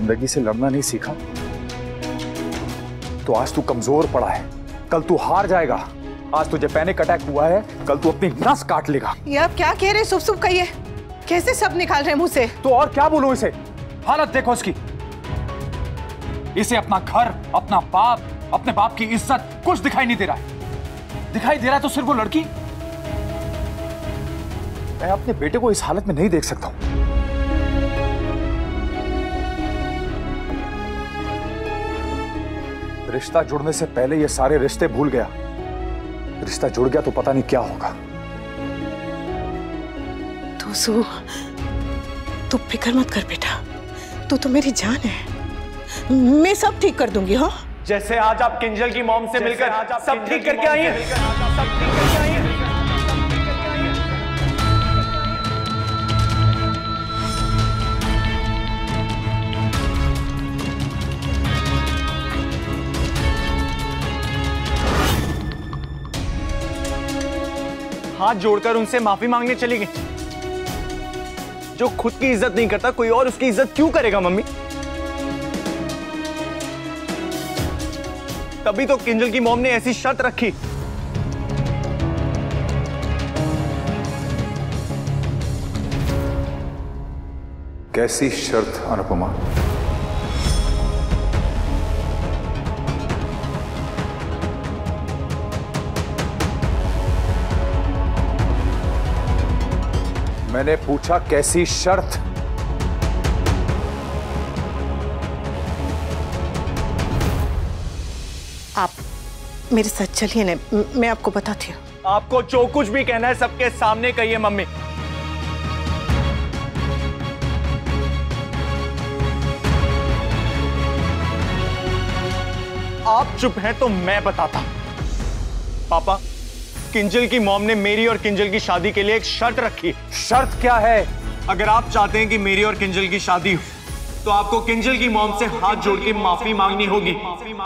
जिंदगी से लड़ना नहीं सीखा तो आज तू कमजोर पड़ा है, कल तू हार जाएगा। आज तुझे पैनिक अटैक हुआ है, कल तू अपनी नस काट लेगा। ये आप क्या कह रहे हैं? सुब कहिए, कैसे सब निकाल रहे हैं मुंह से? तो और क्या बोलूं इसे? हालत देखो इसकी। इसे अपना घर, अपना बाप, अपने बाप की इज्जत कुछ दिखाई नहीं दे रहा है। दिखाई दे रहा है तो सिर्फ वो लड़की। मैं अपने बेटे को इस हालत में नहीं देख सकता हूं। रिश्ता जुड़ने से पहले ये सारे रिश्ते भूल गया। रिश्ता जुड़ गया तो पता नहीं क्या होगा। तू फिक्र मत कर बेटा, तू तो मेरी जान है। मैं सब ठीक कर दूंगी। हाँ, जैसे आज आप किंजल की मॉम से मिलकर सब ठीक करके आई हैं। हाथ जोड़कर उनसे माफी मांगने चली गई। जो खुद की इज्जत नहीं करता, कोई और उसकी इज्जत क्यों करेगा मम्मी? तभी तो किंजल की मॉम ने ऐसी शर्त रखी। कैसी शर्त अनुपमा? मैंने पूछा कैसी शर्त? आप मेरे साथ चलिए ना, मैं आपको बताती हूँ। आपको जो कुछ भी कहना है सबके सामने कहिए मम्मी। आप चुप हैं तो मैं बताता। पापा, किंजल की मॉम ने मेरी और किंजल की शादी के लिए एक शर्त रखी। शर्त क्या है? अगर आप चाहते हैं कि मेरी और किंजल की शादी हो तो आपको किंजल की मॉम से हाथ जोड़ के माफी मांगनी होगी।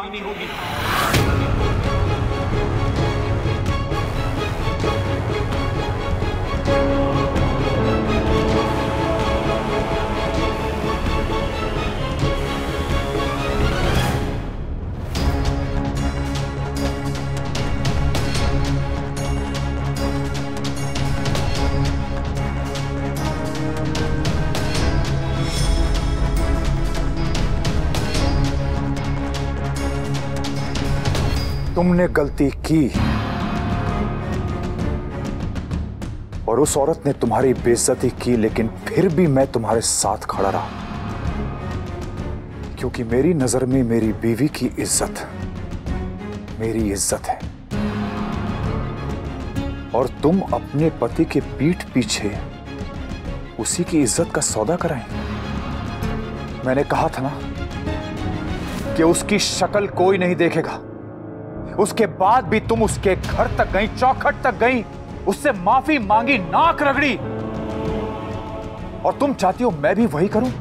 तुमने गलती की और उस औरत ने तुम्हारी बेइज्जती की, लेकिन फिर भी मैं तुम्हारे साथ खड़ा रहा, क्योंकि मेरी नजर में मेरी बीवी की इज्जत मेरी इज्जत है। और तुम अपने पति के पीठ पीछे उसी की इज्जत का सौदा कराएं। मैंने कहा था ना कि उसकी शक्ल कोई नहीं देखेगा। उसके बाद भी तुम उसके घर तक गई, चौखट तक गई, उससे माफी मांगी, नाक रगड़ी, और तुम चाहती हो मैं भी वही करूं?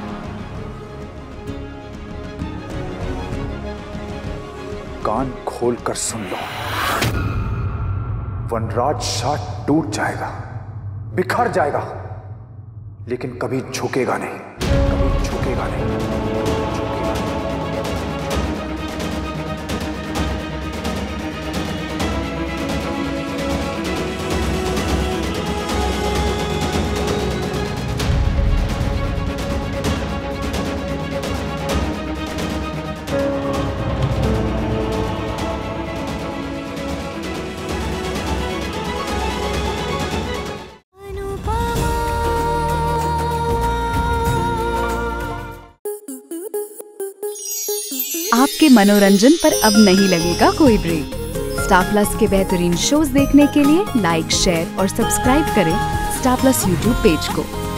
कान खोलकर सुन लो, वनराज शाह टूट जाएगा, बिखर जाएगा, लेकिन कभी झुकेगा नहीं, कभी झुकेगा नहीं। आपके मनोरंजन पर अब नहीं लगेगा कोई ब्रेक। स्टार प्लस के बेहतरीन शोज देखने के लिए लाइक, शेयर और सब्सक्राइब करें स्टार प्लस यूट्यूब पेज को।